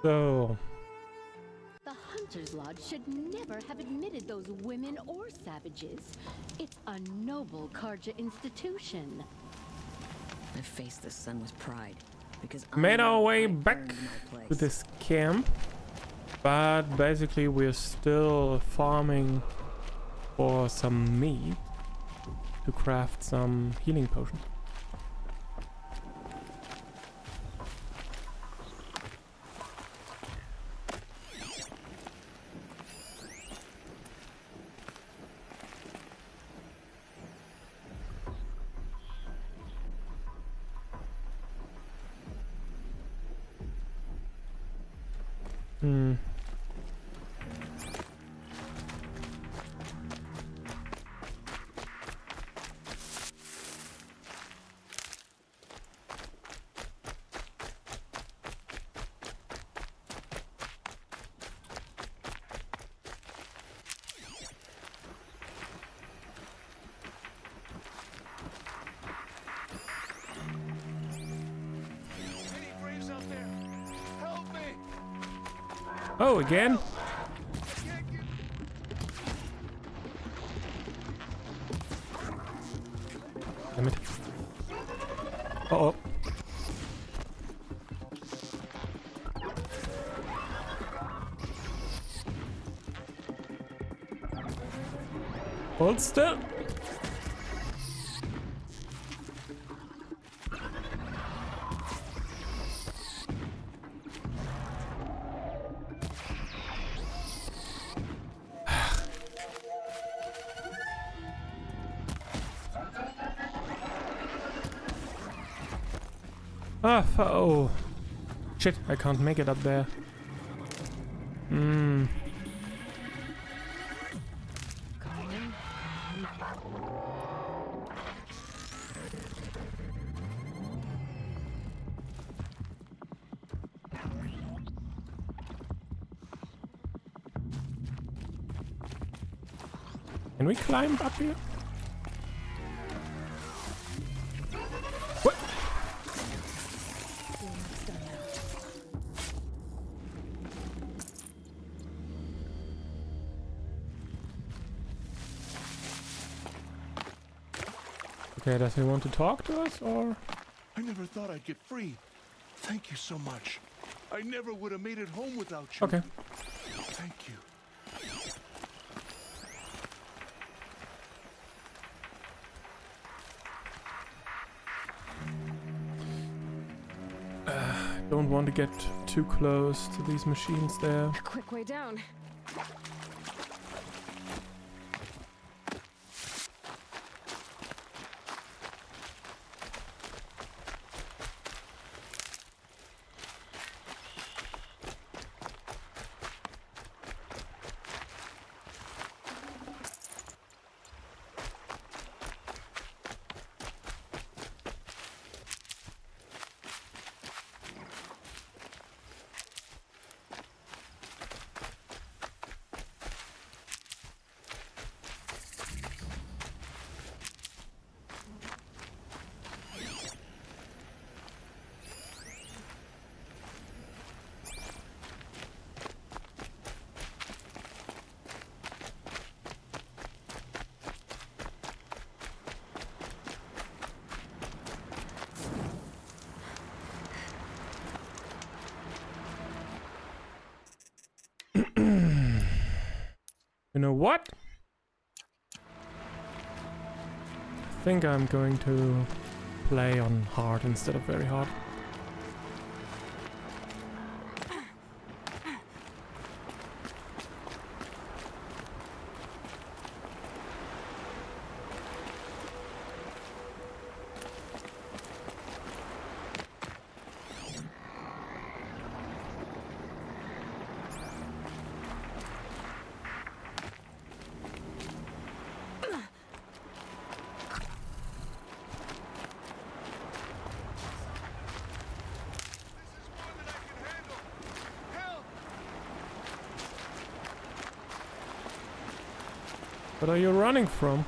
So... The Hunter's Lodge should never have admitted those women or savages. It's a noble Karja institution. I faced the sun with pride because I made our know way I back earned my to place. this camp, but basically we're still farming for some meat to craft some healing potions. Oh, again? Damn it. Uh-oh. Hold still. Oh shit, I can't make it up there. Can we climb up here? What? Okay, does he want to talk to us, or? I never thought I'd get free. Thank you so much. I never would have made it home without you. Okay. Thank you. Don't want to get too close to these machines there. A quick way down. You know what? I think I'm going to play on hard instead of very hard. What are you running from?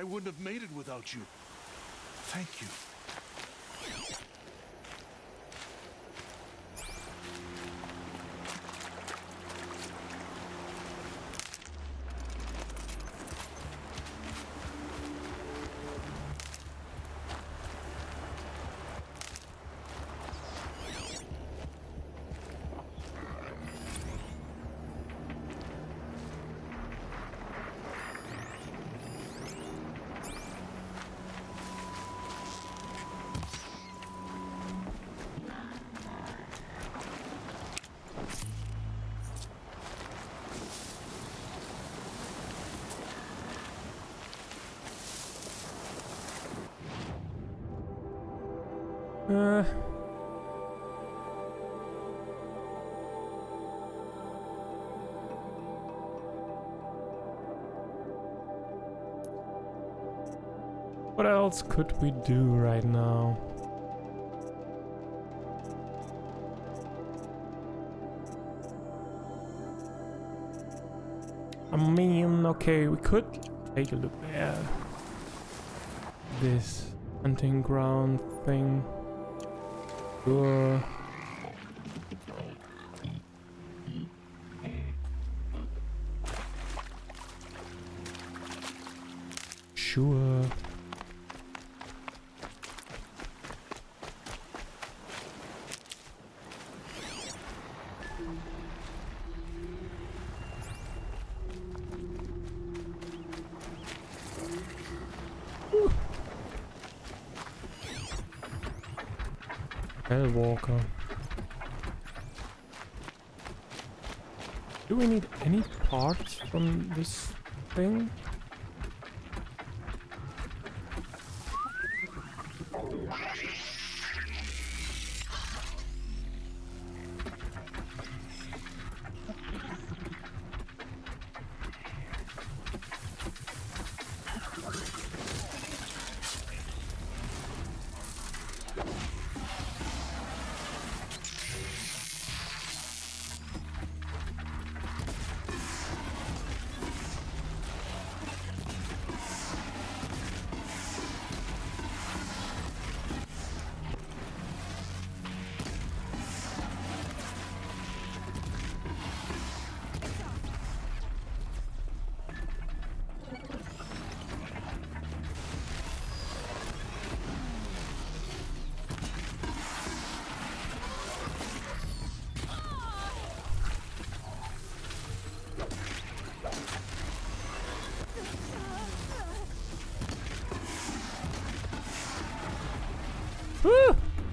wouldn't have made it without you. Thank you. What else could we do right now? I mean, okay, we could take a look at this hunting ground thing. Sure. Sure. Hellwalker. Do we need any parts from this thing? Woo!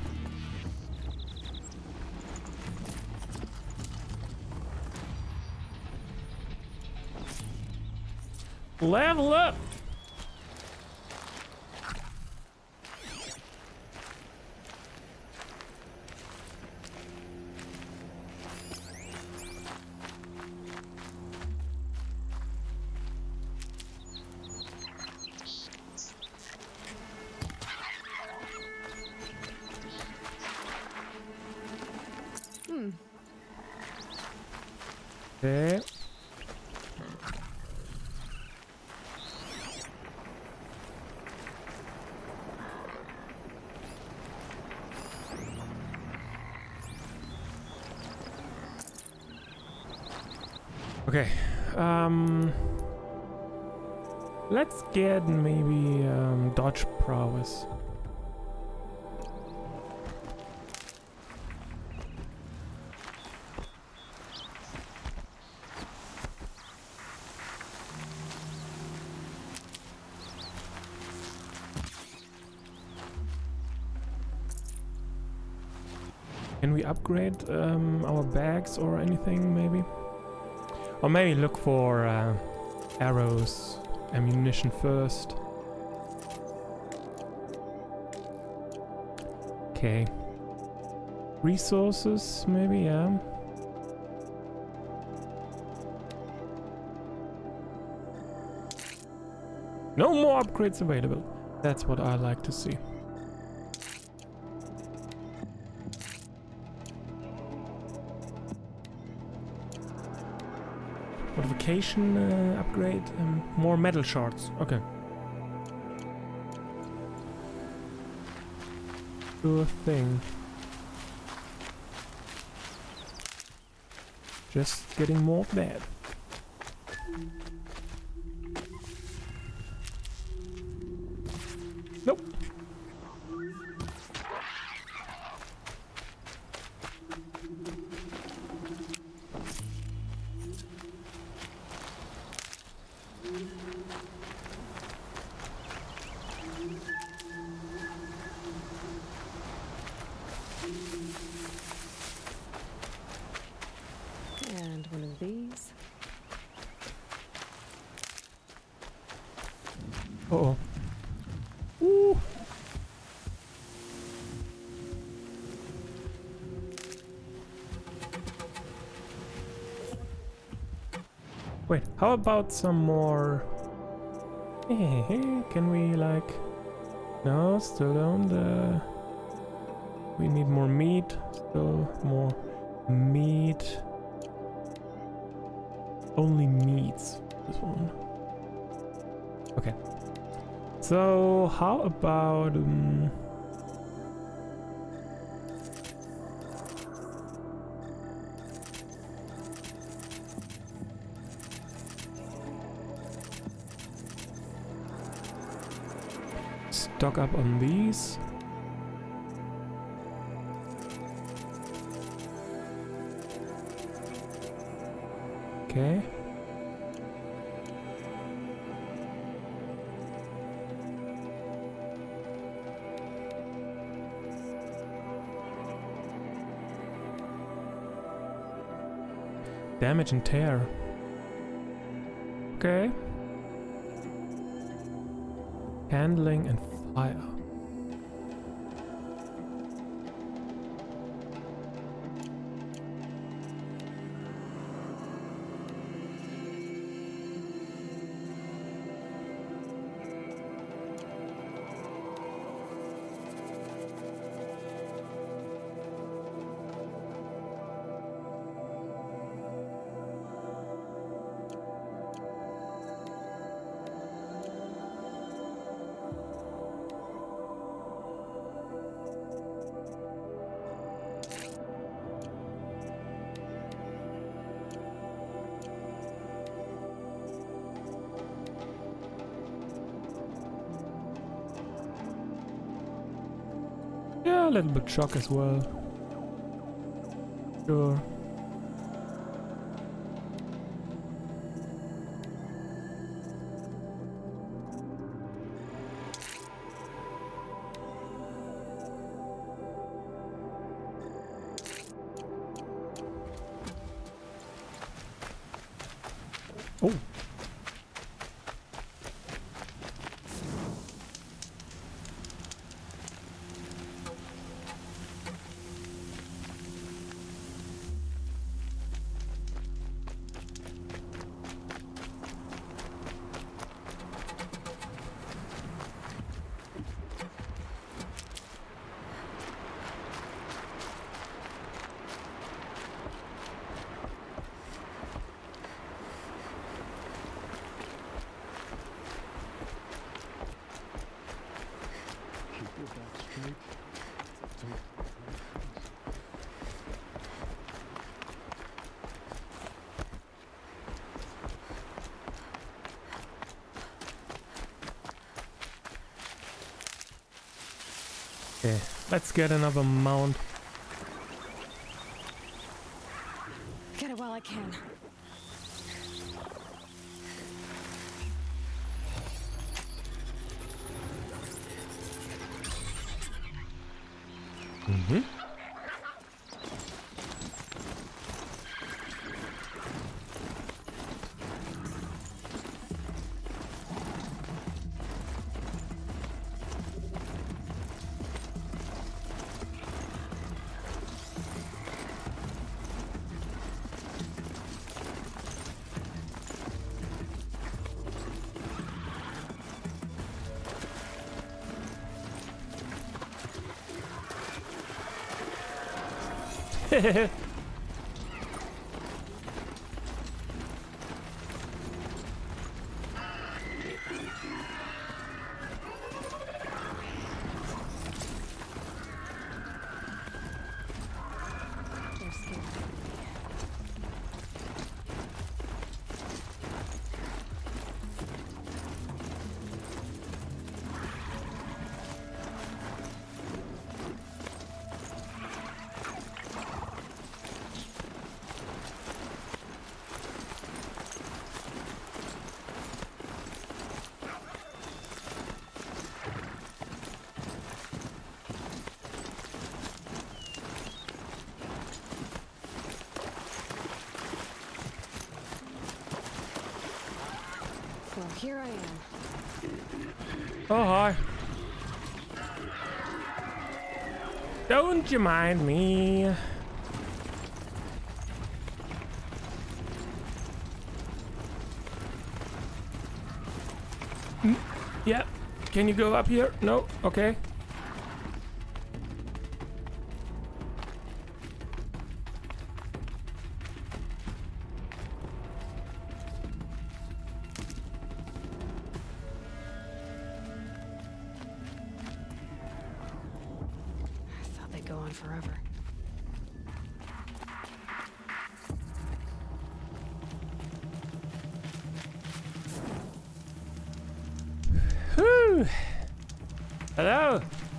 Level up! Okay. Okay. Let's get maybe dodge prowess. Can we upgrade our bags or anything, maybe? Or maybe look for arrows, ammunition first. Okay. Resources, maybe, yeah. No more upgrades available. That's what I like to see. Modification upgrade, more metal shards. Okay. Sure thing. Just getting more of that. Nope. And one of these. Uh-oh. Ooh. Wait, how about some more? Can we like? No, still don't. We need more meat. Still more meat. Only meats. This one. Okay. So how about stock up on these? Okay. Damage and tear. Okay. Handling and fire. Yeah, a little bit shock as well. Sure. Oh. Keep your back straight. Don't. Okay, let's get another mount. Get it while I can. Mm-hmm. Here I am. Oh, hi. Don't you mind me? Yeah. Can you go up here? No? Okay. Go on forever. Whew. Hello.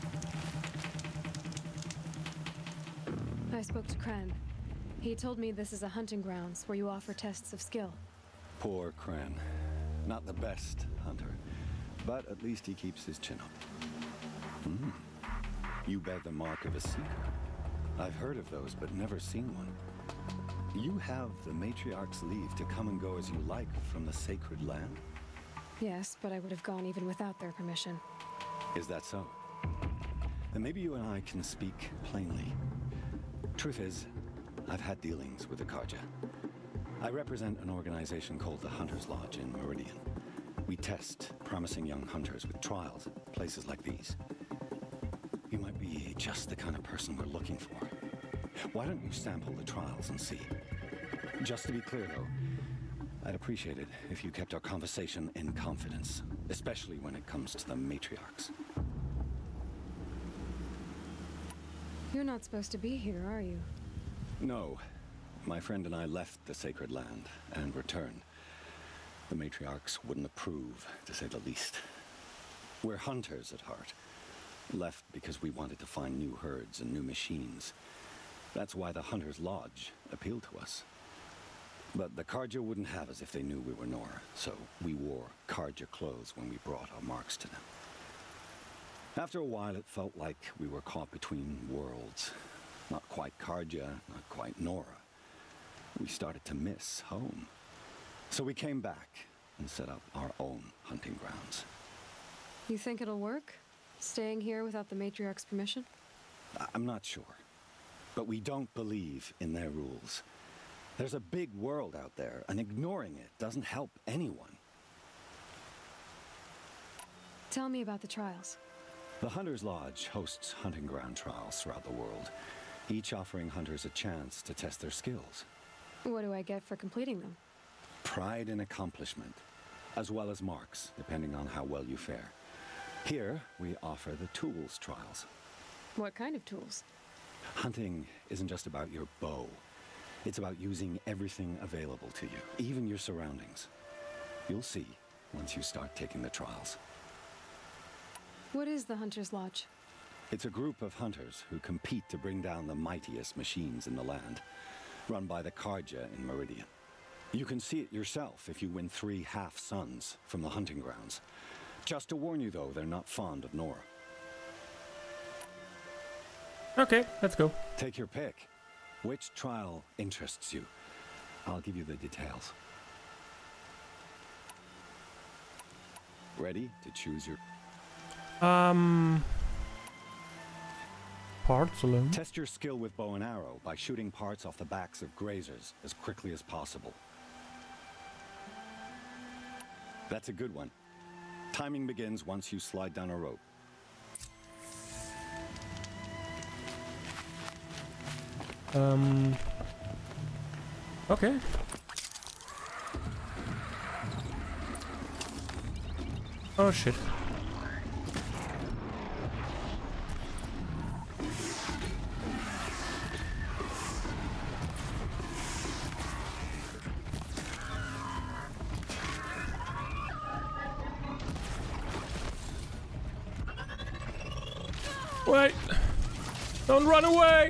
I spoke to Kren. He told me this is a hunting grounds where you offer tests of skill. Poor Kren. Not the best hunter, but at least he keeps his chin up. You bear the mark of a seeker. I've heard of those, but never seen one. You have the Matriarch's leave to come and go as you like from the sacred land? Yes, but I would have gone even without their permission. Is that so? Then maybe you and I can speak plainly. Truth is, I've had dealings with the Carja. I represent an organization called the Hunter's Lodge in Meridian. We test promising young hunters with trials at places like these. You might be just the kind of person we're looking for. Why don't you sample the trials and see? Just to be clear, though, I'd appreciate it if you kept our conversation in confidence, especially when it comes to the matriarchs. You're not supposed to be here, are you? No. My friend and I left the sacred land and returned. The matriarchs wouldn't approve, to say the least. We're hunters at heart. Left because we wanted to find new herds and new machines. That's why the Hunter's Lodge appealed to us. But the Carja wouldn't have us if they knew we were Nora, so we wore Carja clothes when we brought our marks to them. After a while, it felt like we were caught between worlds. Not quite Carja, not quite Nora. We started to miss home. So we came back and set up our own hunting grounds. You think it'll work? Staying here without the Matriarch's permission? I'm not sure. But we don't believe in their rules. There's a big world out there, and ignoring it doesn't help anyone. Tell me about the trials. The Hunter's Lodge hosts hunting ground trials throughout the world, each offering hunters a chance to test their skills. What do I get for completing them? Pride in accomplishment, as well as marks, depending on how well you fare. Here, we offer the tools trials. What kind of tools? Hunting isn't just about your bow. It's about using everything available to you, even your surroundings. You'll see once you start taking the trials. What is the Hunter's Lodge? It's a group of hunters who compete to bring down the mightiest machines in the land, run by the Carja in Meridian. You can see it yourself if you win 3 half-suns from the hunting grounds. Just to warn you, though, they're not fond of Nora. Okay, let's go. Take your pick. Which trial interests you? I'll give you the details. Ready to choose your... Parts alone. Test your skill with bow and arrow by shooting parts off the backs of grazers as quickly as possible. That's a good one. Timing begins once you slide down a rope. Okay. Oh shit. Wait! Don't run away!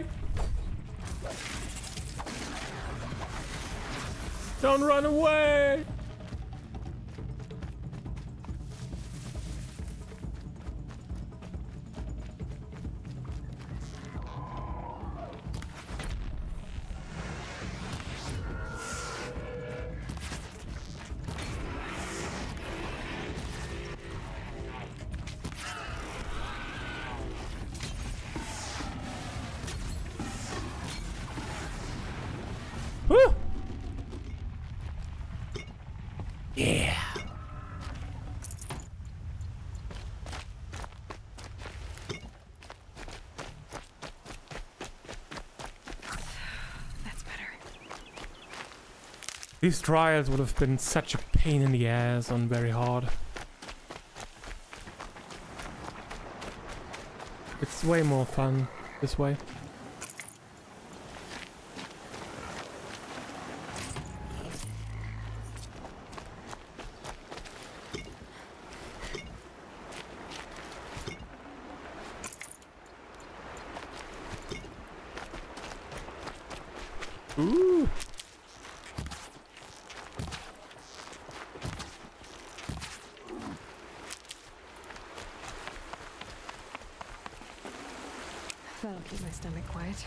Don't run away! Woo! Yeah. That's better. These trials would have been such a pain in the ass and very hard. It's way more fun this way. Ooh. That'll keep my stomach quiet.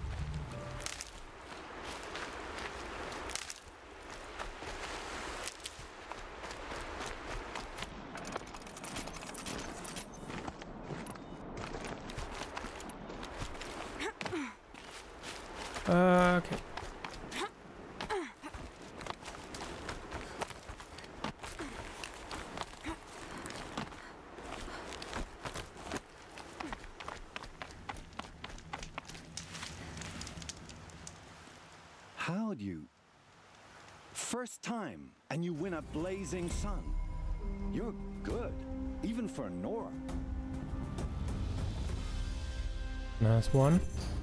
Okay. How'd you? First time, and you win a blazing sun. You're good, even for Nora. Nice one.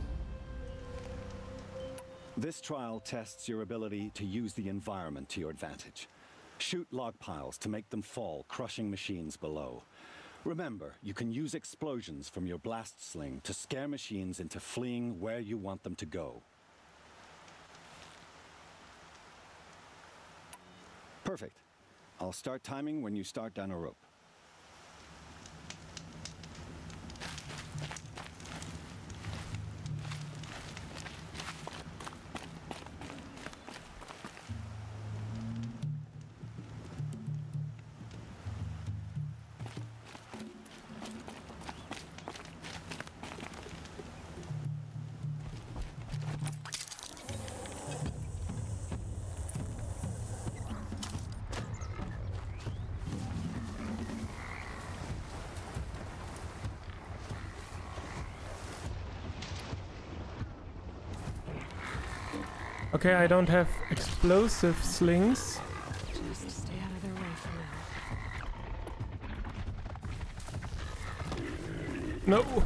This trial tests your ability to use the environment to your advantage. Shoot log piles to make them fall, crushing machines below. Remember, you can use explosions from your blast sling to scare machines into fleeing where you want them to go. Perfect. I'll start timing when you start down a rope. Okay, I don't have explosive slings. Just stay out of their way for now. No.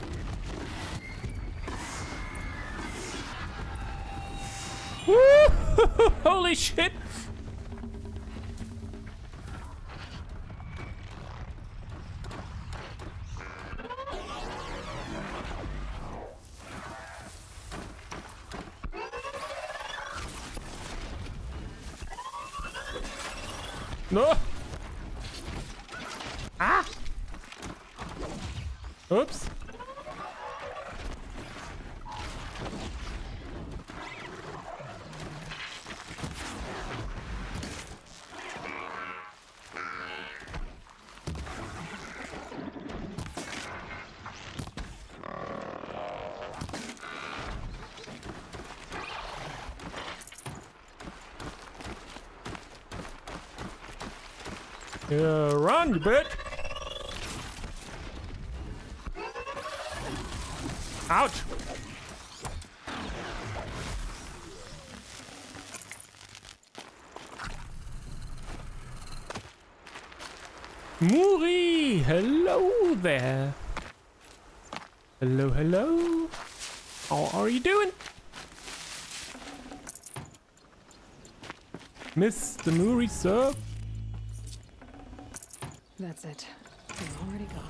Woo! Holy shit! No! Ah! Oops! Run, you bitch! Ouch! Muri! Hello there! Hello, hello! How are you doing? Mr. Muri, sir? That's it. I'm already gone.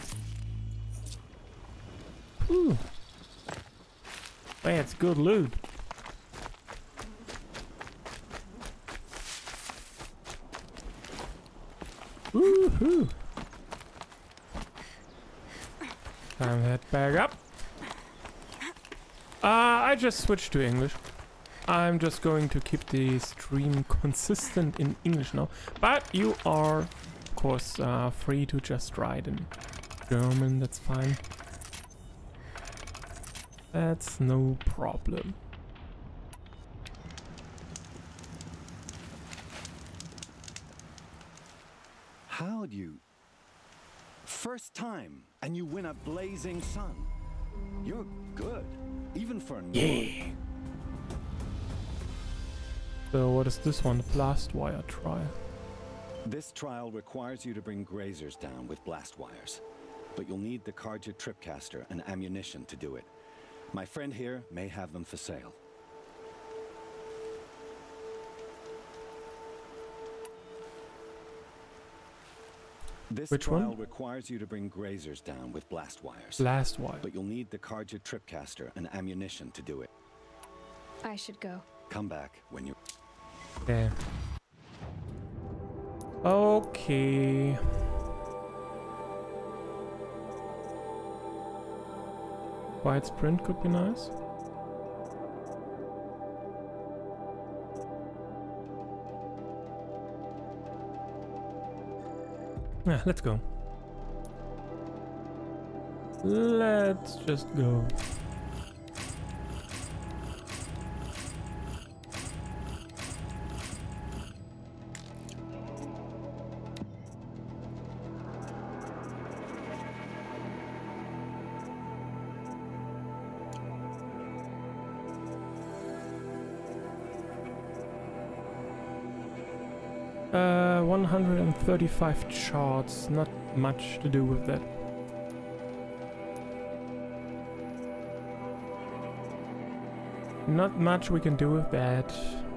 Ooh. That's good loot. Woohoo! Time to head back up. I just switched to English. I'm just going to keep the stream consistent in English now. But you are, of course, free to just write in German. That's fine. That's no problem. How'd you... First time, and you win a blazing sun. You're good, even for a Nord. Yeah. So what is this one? Blast wire trial. This trial requires you to bring grazers down with blast wires. But you'll need the Carja Tripcaster and ammunition to do it. My friend here may have them for sale. This Which trial one? requires you to bring grazers down with blast wires. Blast wire. But you'll need the Carja Tripcaster and ammunition to do it. I should go. Come back when you... Okay. Okay. Wide sprint could be nice. Yeah, let's go. Let's just go. Uh, 135 charts, not much to do with that. Not much we can do with that.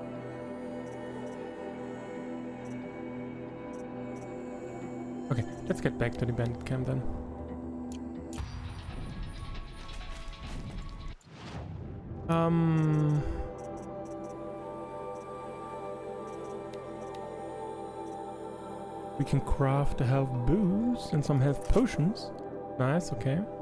Okay, let's get back to the bandit camp then. We can craft a health boost and some health potions. Nice, okay.